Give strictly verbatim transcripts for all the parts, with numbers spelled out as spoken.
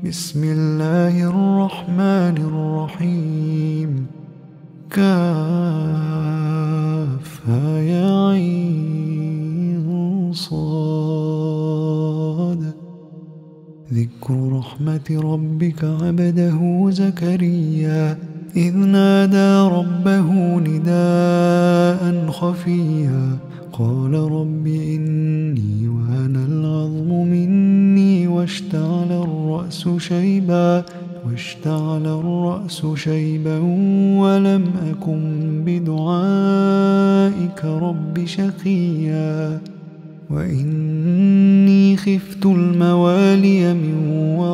بسم الله الرحمن الرحيم. كافها يا عين صاد. ذكر رحمة ربك عبده زكريا إذ نادى ربه نداء خفيا قال رب إني وهن العظم مني واشتعل الرأس شيبا واشتعل الرأس شيبا ولم أكن بدعائك رب شقيا وإني خفت الموالي من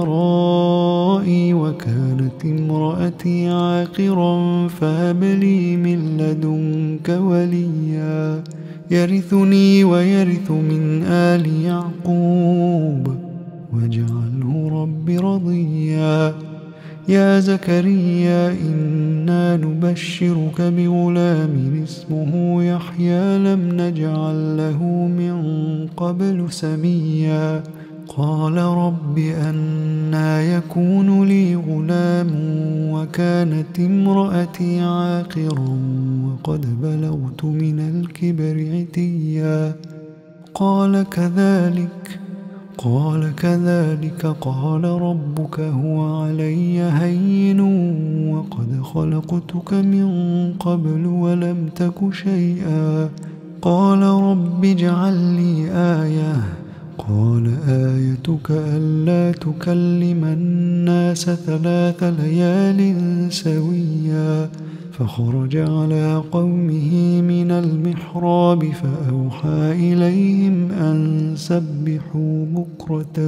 ورائي وكانت امرأتي عاقرا فهب لي من لدنك وليا يرثني ويرث من آل يعقوب واجعله رب رضيا. يا زكريا إنا نبشرك بغلام اسمه يحيى لم نجعل له من قبل سميا قال رب أنى يكون لي غلام وكانت امرأتي عاقرا وقد بلغت من الكبر عتيا قال كذلك قال كذلك قال ربك هو علي هين وقد خلقتك من قبل ولم تك شيئا قال رب اجعل لي آية قال آيتك ألا تكلم الناس ثلاث ليال سويا فخرج على قومه من المحراب فأوحى إليهم أن سبحوا بكرة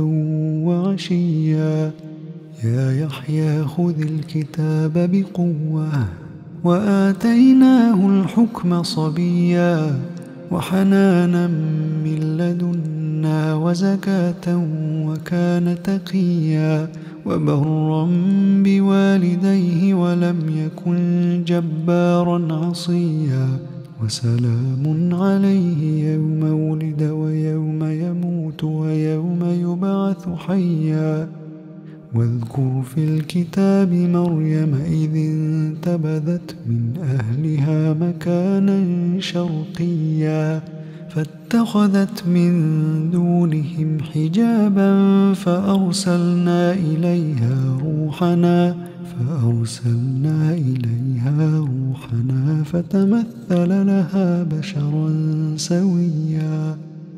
وعشيا يا يحيى خذ الكتاب بقوة وآتيناه الحكم صبيا وحنانا من لدنا وزكاة وكان تقيا وبرا بوالديه ولم يكن جبارا عصيا وسلام عليه يوم ولد ويوم يموت ويوم يبعث حيا واذكر في الكتاب مريم إذ انتبذت من أهلها مكانا شرقيا فاتخذت من دونهم حجابا فأرسلنا إليها روحنا فأرسلنا إليها روحنا فتمثل لها بشرا سويا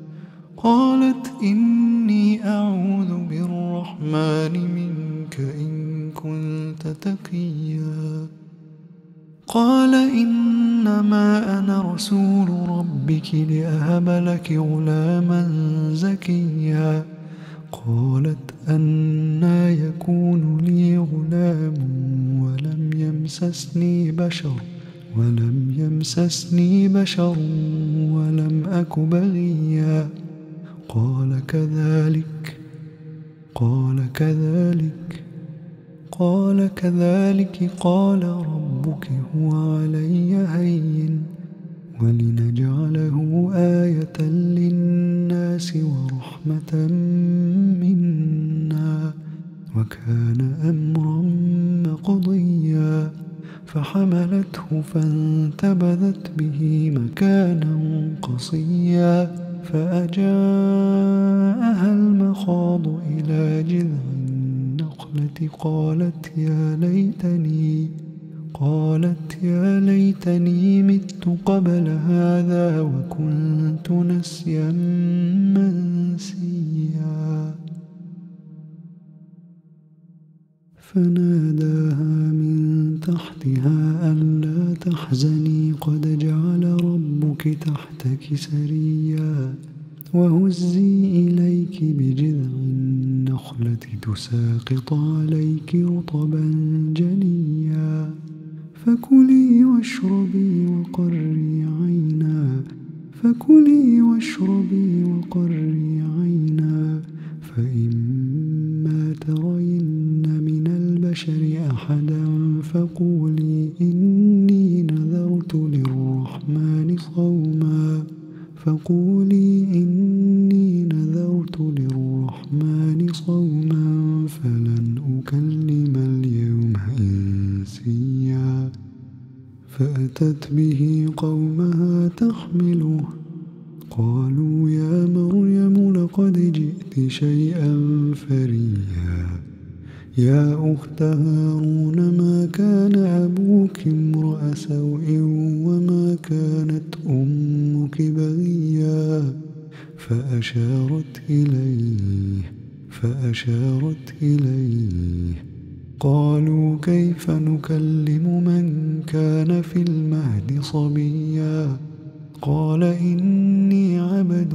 قالت إني أعوذ بالرحمن منك إن كنت تقيا قال إنما أنا رسول ربك لأهب لك غلاما زكيا قالت أنى يكون لي غلام ولم يمسسني بشر ولم يمسسني بشر ولم أك بغيا قال كذلك قال كذلك قال كذلك قال ربك هو علي هين ولنجعله آية للناس ورحمة منا وكان أمرا مقضيا فحملته فانتبذت به مكانا قصيا فأجاءها المخاض إلى جذع النخلة قالت يا ليتني قالت يا ليتني مت قبل هذا وكنت نسيا منسيا فناداها من تحتها ألا تحزني قد جعل ربك تحتك سريا وهزي إليك بجذع النخلة تساقط عليك رطبا جنيا فكلي واشربي وقري عينا فكلي واشربي وقري عينا فإما ترين من البشر أحدا فقولي إني نذرت للرحمن صوما فقولي إني نذرت للرحمن صوما فلا لن أكلم اليوم إنسيا فأتت به قومها تحمله قالوا يا مريم لقد جئت شيئا فريا يا أخت هارون ما كان أبوك امرأ سوء وما كانت أمك بغيا فأشارت إليه فأشارت إليه قالوا كيف نكلم من كان في المهد صبيا قال إني عبد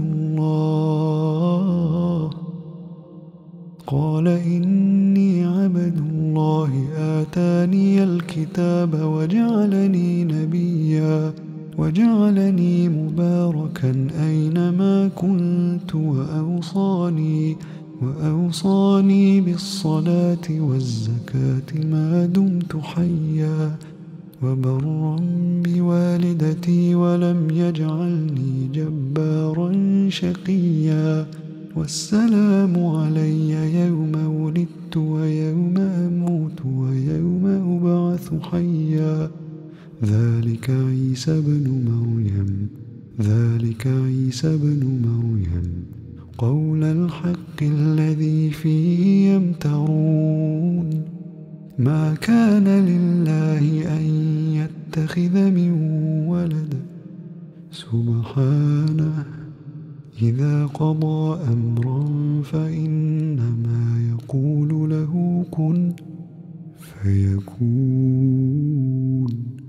الله قال إني عبد الله آتاني الكتاب وجعلني نبيا وجعلني مباركا أينما كنت وأوصاني وأوصاني بالصلاة والزكاة ما دمت حيا وبرا بوالدتي ولم يجعلني جبارا شقيا والسلام علي يوم ولدت ويوم أموت ويوم أبعث حيا ذلك عيسى بن مريم ذلك عيسى بن مريم قول الحق الذي فيه يمترون ما كان لله أن يتخذ من ولد سبحانه إذا قضى أمرا فإنما يقول له كن فيكون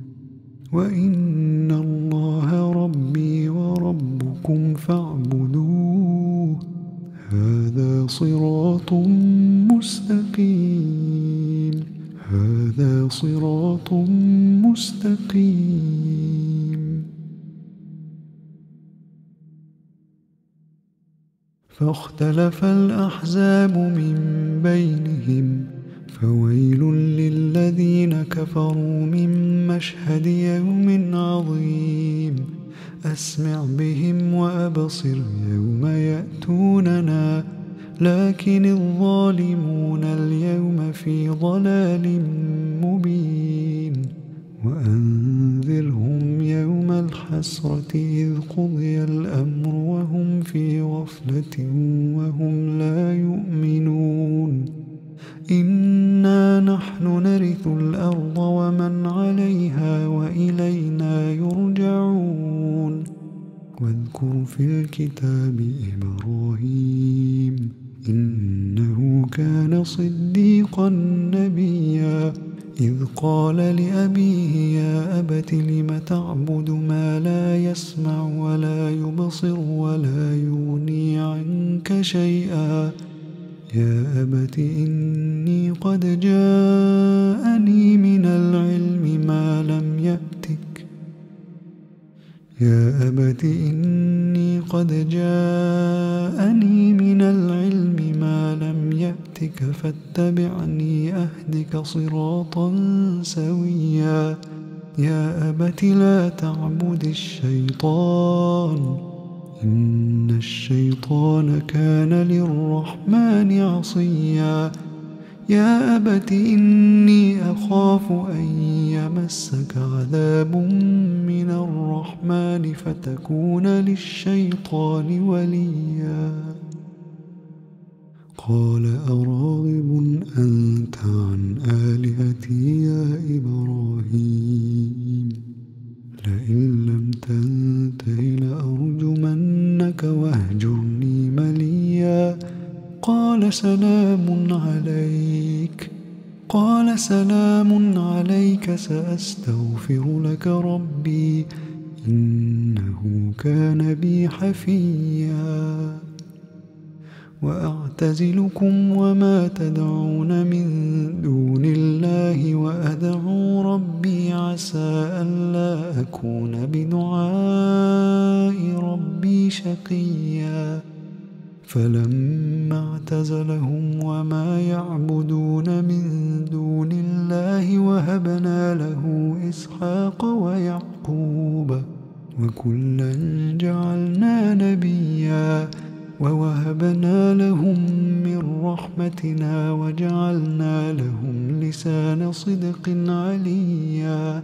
وإن الله ربي وربكم فاعبدوه هذا صراط مستقيم هذا صراط مستقيم فاختلف الأحزاب من بينهم فويل للذين كفروا من مشهد يوم عظيم أسمع بهم وأبصر يوم يأتوننا لكن الظالمون اليوم في ضلال مبين وأنذرهم يوم الحسرة إذ قضي الأمر وهم في غفلة وهم لا يؤمنون إنا نحن نرث الأرض ومن عليها وإلينا يرجعون واذكر في الكتاب إبراهيم إنه كان صديقا نبيا إذ قال لأبيه يا أبت لم تعبد ما لا يسمع ولا يبصر ولا يغني عنك شيئا يا أبت إني قد جاءني من العلم ما لم يأتك يا أبت إني قد جاءني من العلم ما لم يأتك فاتبعني أهدك صراطا سويا يا أبت لا تعبد الشيطان إن الشيطان كان للرحمن عصيا يا أبت إني أخاف أن يمسك عذاب من الرحمن فتكون للشيطان وليا قال أراغب أنت عن آلهتي يا إبراهيم لئن لم تنته لأرجمنك واهجرني مليا قال سلام عليك قال سلام عليك سأستغفر لك ربي إنه كان بي حفيا وأعتزلكم وما تدعون من دون الله وأدعو ربي عسى ألا أكون بدعاء ربي شقيا فلما اعتزلهم وما يعبدون من دون الله وهبنا له إسحاق ويعقوب وكلا جعلنا نبيا ووهبنا لهم من رحمتنا وجعلنا وجعلنا لهم لسان صدق عليا.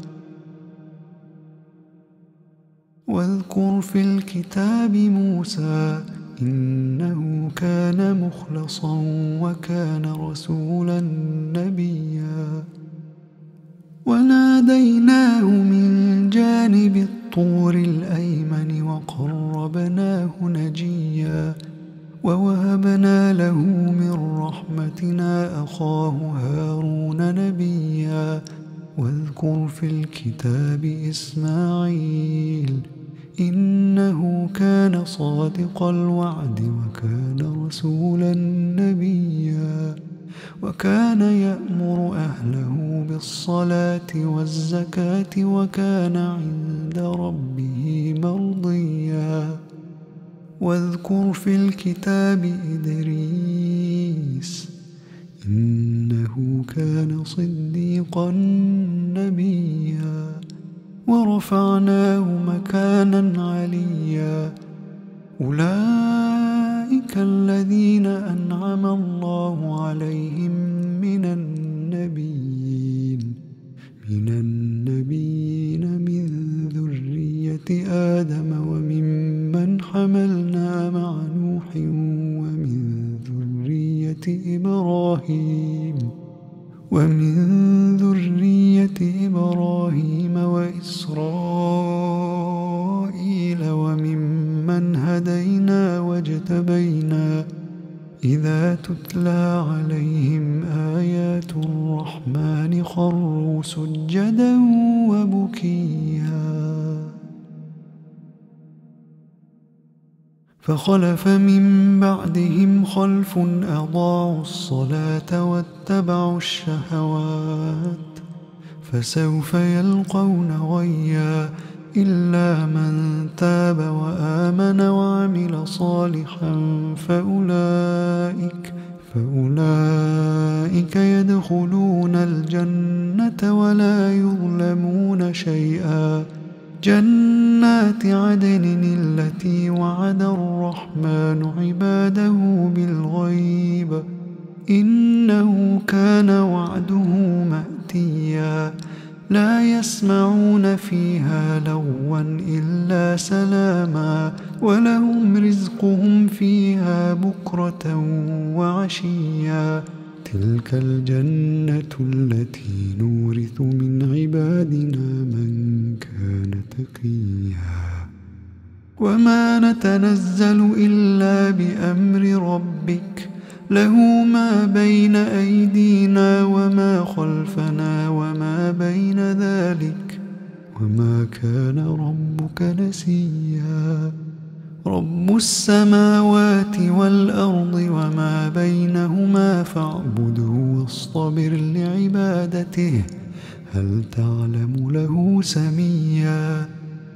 واذكر في الكتاب موسى إنه كان مخلصا وكان رسولا نبيا. وناديناه من جانب الطور الأيمن وقربناه نجيا. ووهبنا له من رحمتنا أخاه هارون نبيا. واذكر في الكتاب إسماعيل إنه كان صادق الوعد وكان رسولا نبيا. وكان يأمر أهله بالصلاة والزكاة وكان عند ربه مرضيا. واذكر في الكتاب إدريس إنه كان صديقا نبيا. ورفعناه مكانا عليا. أولئك الذين أنعم الله عليهم من النبيين من النبيين من ذرية آدم وممن حملنا مع نوح ومن ذرية إبراهيم ومن ذرية إبراهيم وإسرائيل وممن هدينا واجتبينا إذا تتلى عليهم آيات الرحمن خروا سجدا وبكيا. فخلف من بعدهم خلف أضاعوا الصلاة واتبعوا الشهوات فسوف يلقون غيا. إلا من تاب وآمن وعمل صالحا فأولئك فأولئك يدخلون الجنة ولا يظلمون شيئا. جنات عدن التي وعد الرحمن عباده بالغيب إنه كان وعده مأتيا. لا يسمعون فيها لغوا إلا سلاما ولهم رزقهم فيها بكرة وعشيا. تلك الجنة التي نورث من عبادنا من كان تقيا. وما نتنزل إلا بأمر ربك له ما بين أيدينا وما خلفنا وما بين ذلك وما كان ربك نسيا. رب السماوات والأرض وما بينهما فاعبده واصطبر لعبادته هل تعلم له سميا.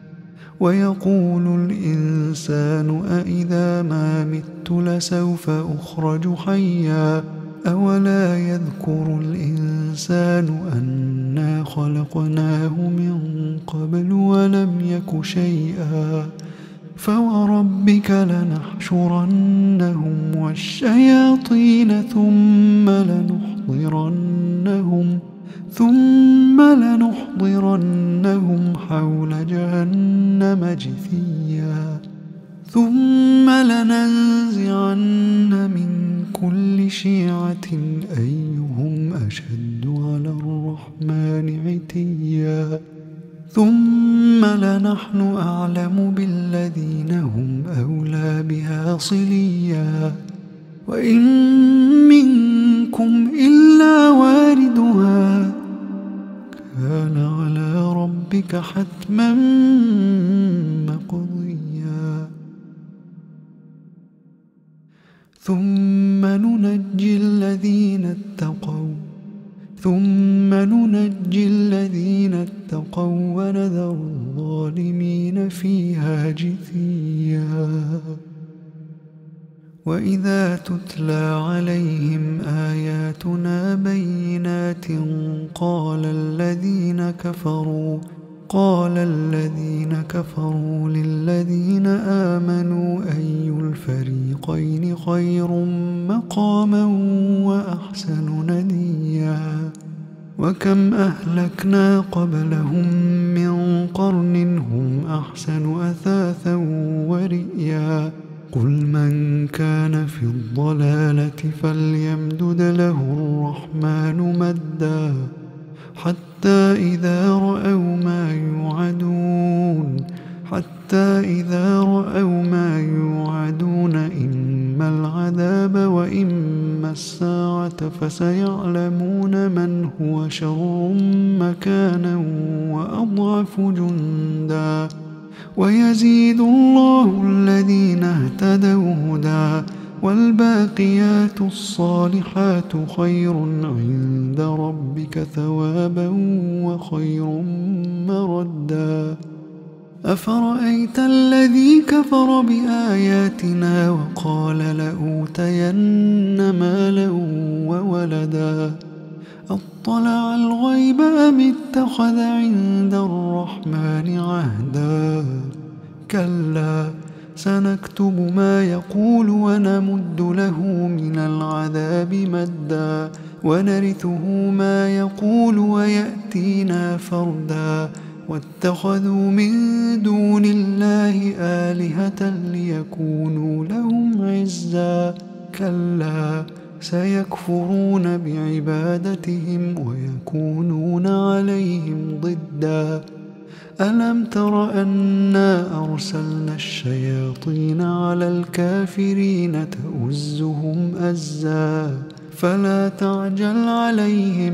ويقول الإنسان أإذا ما مت لسوف أخرج حيا. أولا يذكر الإنسان أنا خلقناه من قبل ولم يك شيئا. فوربك لنحشرنهم والشياطين ثم لنحضرنهم ثم لنحضرنهم حول جهنم جثيا. ثم لننزعن من كل شيعة أيهم أشد على الرحمن عتيا. ثم لنحن أعلم بالذين هم أولى بها صليا. وإن منكم إلا واردها كان على ربك حتما مقضيا. ثم ننجي الذين اتقوا ثم ننجي الذين اتقوا ونذر الظالمين فيها جثيا. وإذا تتلى عليهم آياتنا بينات قال الذين كفروا وقال الذين كفروا للذين آمنوا أي الفريقين خير مقاما وأحسن نديا وكم أهلكنا قبلهم من قرن هم أحسن أثاثا ورئيا قل من كان في الضلالة فليمدد له الرحمن مدا حتى إذا رأوا ما يوعدون حتى إذا رأوا ما يوعدون إما العذاب وإما الساعة فسيعلمون من هو شر مكانا وأضعف جندا ويزيد الله الذين اهتدوا هدى والباقيات الصالحات خير عند ربك ثوابا وخير مردا أفرأيت الذي كفر بآياتنا وقال لأوتين مالا وولدا أطلع الغيب أم اتخذ عند الرحمن عهدا كلا سنكتب ما يقول ونمد له من العذاب مدا ونرثه ما يقول ويأتينا فردا واتخذوا من دون الله آلهة ليكونوا لهم عزا كلا سيكفرون بعبادتهم ويكونون عليهم ضدا ألم تر أنا أرسلنا الشياطين على الكافرين تؤزهم أزا فلا تعجل عليهم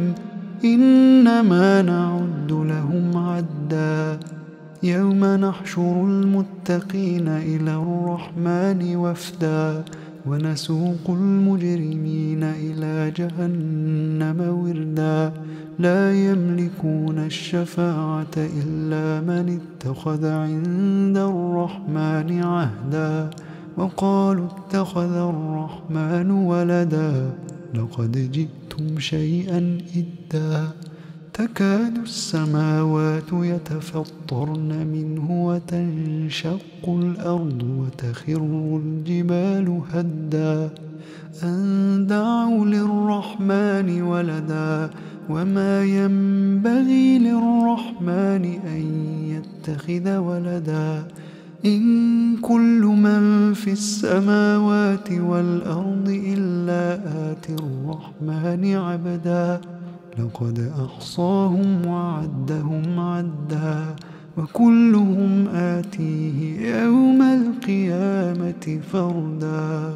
إنما نعد لهم عدا يوم نحشر المتقين إلى الرحمن وفدا ونسوق المجرمين إلى جهنم وردا لا يملكون الشفاعة إلا من اتخذ عند الرحمن عهدا وقالوا اتخذ الرحمن ولدا لقد جئتم شيئا إدا تكاد السماوات يتفطرن منه وتنشق الأرض وتخر الجبال هدا أن دعوا للرحمن ولدا وما ينبغي للرحمن أن يتخذ ولدا إن كل من في السماوات والأرض إلا آتي الرحمن عبدا لقد أحصاهم وعدهم عدا وكلهم آتيه يوم القيامة فردا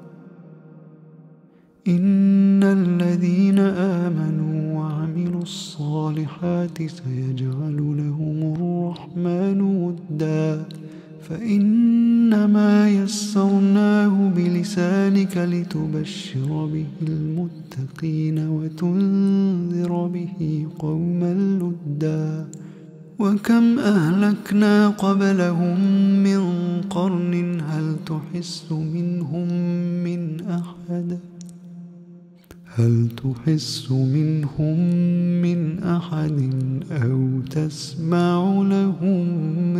إن الذين آمنوا وعملوا الصالحات سيجعل لهم الرحمن ودا فإنما يسرناه بلسانك لتبشر به المتقين وتنذر به قوما لدا وكم أهلكنا قبلهم من قرن هل تحس منهم من أحد هل تحس منهم من أحد أو تسمع لهم